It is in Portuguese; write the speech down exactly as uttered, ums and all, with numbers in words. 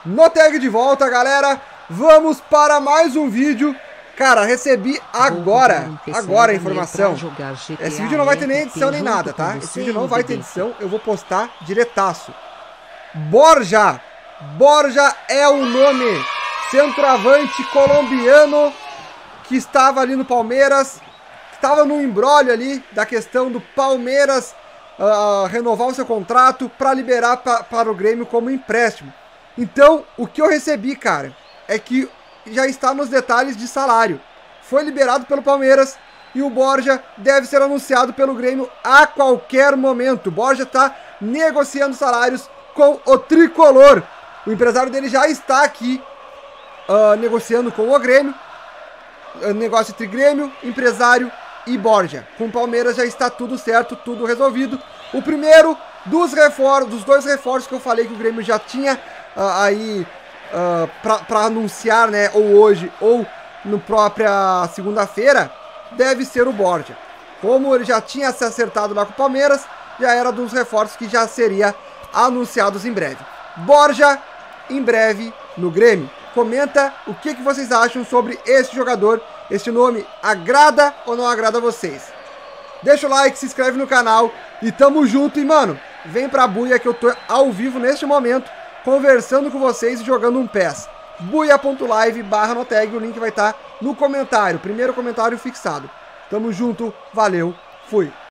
Noteg de volta, galera. Vamos para mais um vídeo. Cara, recebi agora, agora a informação. Esse vídeo não vai ter nem edição nem nada, tá? Esse vídeo não vai ter edição, eu vou postar diretaço. Borja. Borja é o nome. Centroavante colombiano que estava ali no Palmeiras. Que estava no imbróglio ali da questão do Palmeiras uh, renovar o seu contrato para liberar pra, para o Grêmio como empréstimo. Então, o que eu recebi, cara, é que já está nos detalhes de salário. Foi liberado pelo Palmeiras e o Borja deve ser anunciado pelo Grêmio a qualquer momento. O Borja está negociando salários com o Tricolor. O empresário dele já está aqui uh, negociando com o Grêmio. Uh, negócio entre Grêmio, empresário e Borja. Com o Palmeiras já está tudo certo, tudo resolvido. O primeiro dos reforços, dos dois reforços que eu falei que o Grêmio já tinha uh, aí uh, para anunciar, né, ou hoje ou no própria segunda-feira, deve ser o Borja. Como ele já tinha se acertado lá com o Palmeiras, já era dos reforços que já seria anunciados em breve. Borja, em breve, no Grêmio. Comenta o que, que vocês acham sobre esse jogador. Esse nome agrada ou não agrada a vocês? Deixa o like, se inscreve no canal e tamo junto. E, mano, vem pra Buia que eu tô ao vivo neste momento, conversando com vocês e jogando um P E S. buia ponto live barra Noteg, o link vai estar no comentário. Primeiro comentário fixado. Tamo junto, valeu, fui.